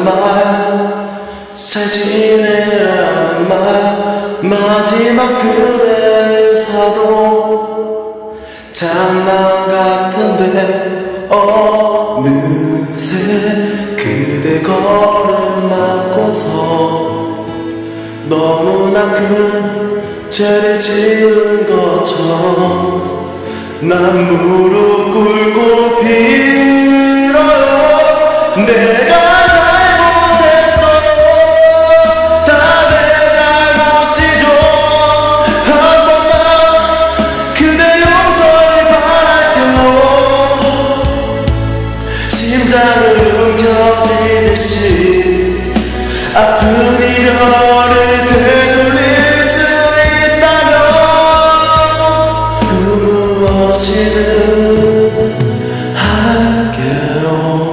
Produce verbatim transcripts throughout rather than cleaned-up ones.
말, 잘 지내라는 말, 마지막 그대 사도 장난 같은데 어느새 그대 걸음 맞고서 너무나 큰 죄를 지은 것처럼 난 무릎 꿇고 빌어요. 내가 잘못했어요. 다 내 잘못이죠. 한 번만 그대 용서를 바랄게요. 심장을 움켜쥐듯이 아픈 이별을 되돌릴 수 있다면 그 무엇이든 할게요.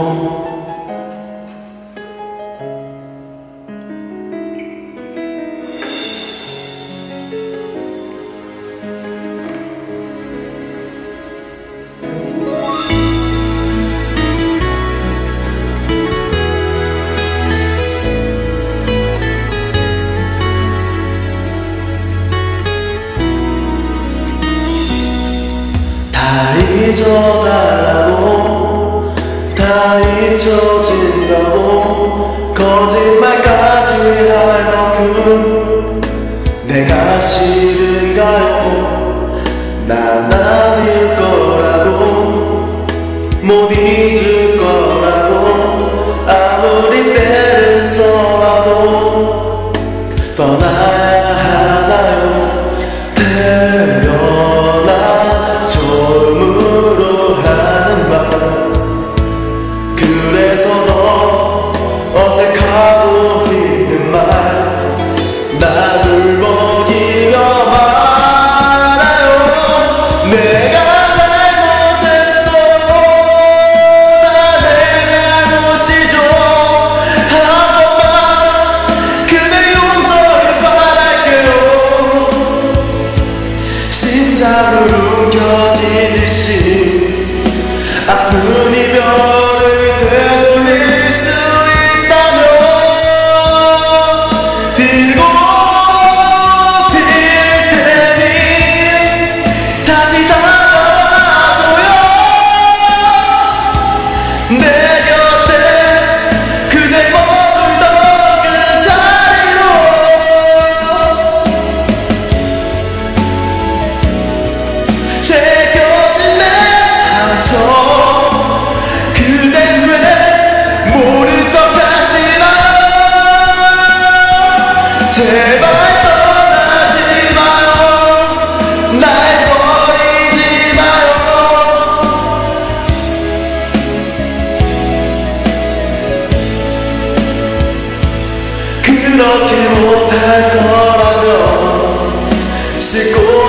다 잊어달라고, 다 잊혀진다고 거짓말까지 할 만큼 내가 싫은가요? 난 아닐 거라고, 못 잊을 거라고 아무리 때를 써봐도 떠나야 하나요? 태어나 처음으로 하는 말, 그래서 더 어색하고 힘든 말, 나를 먹이며 말아요. 내가 잘못했어요. 다 내 잘못이죠. 한 번만 그대 용서를 바랄게요. 심장을 움켜쥐듯이 아픈 이별을 되돌릴 수 있다면 빌고 빌 테니 다시 다가와줘요. 내 곁에 그대 머물던 그 자리로 새겨진 내 상처, 그댄 왜 모른 척 하시나요? 제발 떠나지 마요. 날 버리지 마요. 그렇게 못할 거라면 씻고